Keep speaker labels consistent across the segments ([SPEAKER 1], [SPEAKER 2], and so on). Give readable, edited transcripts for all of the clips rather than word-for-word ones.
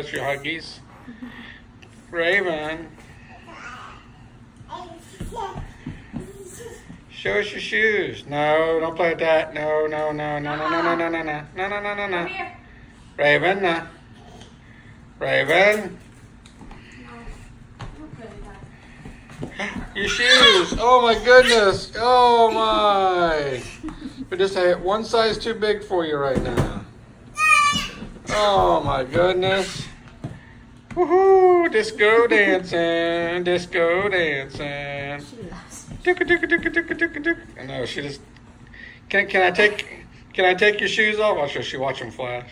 [SPEAKER 1] us your huggies. Raven. Show us your shoes. No, don't play with that. No, no, no, no, no, no, no, no, no, no, no, no, no, no, no. Raven, no. Raven. Your shoes. Oh my goodness. Oh my. We just had one size too big for you right now. Oh my goodness. Woohoo! Disco dancing. Disco dancing. I know she just. Can I take your shoes off? I'll show she watch them flash.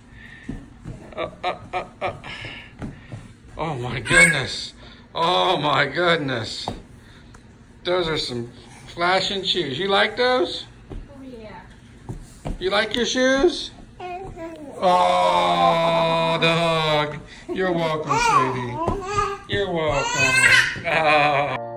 [SPEAKER 1] Oh my goodness. Oh my goodness. Those are some flashing shoes. You like those?
[SPEAKER 2] Oh yeah.
[SPEAKER 1] You like your shoes? Oh, the hug. You're welcome, sweetie. You're welcome. Oh.